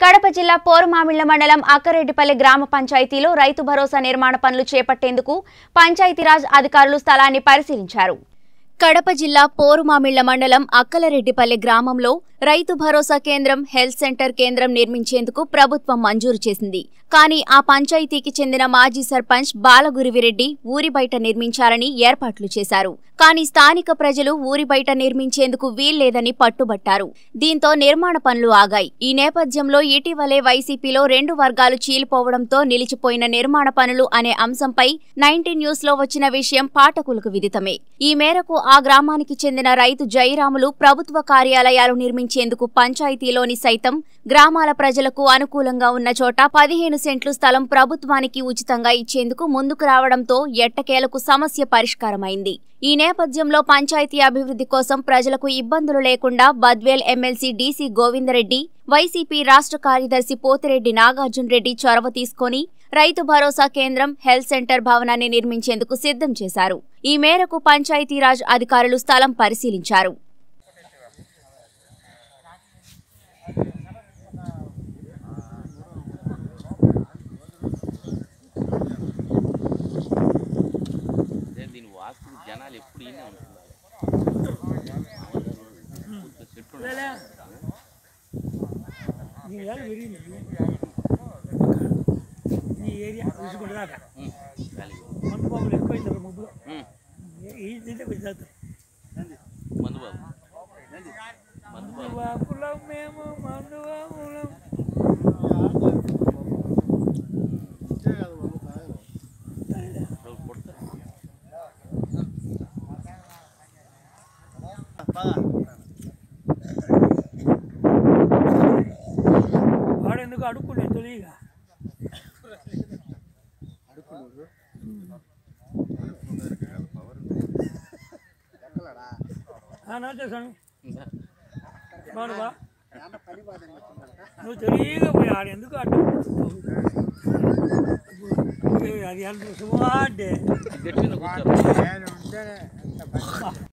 కడప జిల్లా పోరుమామిళ్ల మండలం అక్కరెడ్డిపల్లి గ్రామ పంచాయతీలో రైతు భరోసా నిర్మాణ పనులు చేపట్టేందుకు పంచాయతీరాజ్ అధికారులు స్థలాన్ని పరిశీలించారు. కడప జిల్లా పోరుమామిళ్ల మండలం అక్కలరెడ్డిపల్లి గ్రామంలో రైతు భరోసా కేంద్రం, హెల్త్ సెంటర్ కేంద్రం నిర్మించేందుకు ప్రభుత్వం మంజూరు చేసింది. కానీ ఆ పంచాయతీకి చెందిన మాజీ సర్పంచ్ బాలగురివిరెడ్డి ఊరి బయట నిర్మించాలని ఏర్పాట్లు చేశారు. కానీ స్థానిక ప్రజలు ఊరి బయట నిర్మించేందుకు వీల్లేదని పట్టుబట్టారు. దీంతో నిర్మాణ పనులు ఆగాయి. ఈ నేపథ్యంలో ఇటీవలే వైసీపీలో 2 వర్గాలు చీలిపోవడంతో నిలిచిపోయిన నిర్మాణ పనులు అనే అంశంపై 19 న్యూస్లో వచ్చిన విషయం పాఠకులకు విదితమే. ఈ మేరకు ఆ గ్రామానికి చెందిన రైతు జయరాములు ప్రభుత్వ కార్యాలయాలు నిర్మించేందుకు పంచాయతీలోని సైతం గ్రామాల ప్రజలకు అనుకూలంగా ఉన్న చోట 15 సెంట్లు స్థలం ప్రభుత్వానికి ఉచితంగా ఇచ్చేందుకు ముందుకు రావడంతో ఎట్టకేలకు సమస్య పరిష్కారమైంది. ఈ నేపథ్యంలో పంచాయతీ అభివృద్ధి కోసం ప్రజలకు ఇబ్బందులు లేకుండా Badvel MLC DC Govindareddy, YCP రాష్ట్ర కార్యదర్శి పోతిరెడ్డి నాగార్జున రెడ్డి చొరవ తీసుకుని రైతు భరోసా కేంద్రం, హెల్త్ సెంటర్ భవనాన్ని నిర్మించేందుకు సిద్ధం చేశారు. ఈ మేరకు పంచాయతీరాజ్ అధికారులు స్థలం పరిశీలించారు. జనాలు ఎప్పుడు ఈయనే ఉంటున్నారు. ఈ ఏరియా తీసుకుంటాక మందు బాబులు ఎక్కువైంది ముగ్గురు మందు బాబులం మేము మందు బాబులం. వాడెందుకు అడుక్కునే తొలిగా చేశాను నువ్వు తొలిగా పోయి ఆడెందుకు అడ్డు అది ఎంత సుమారు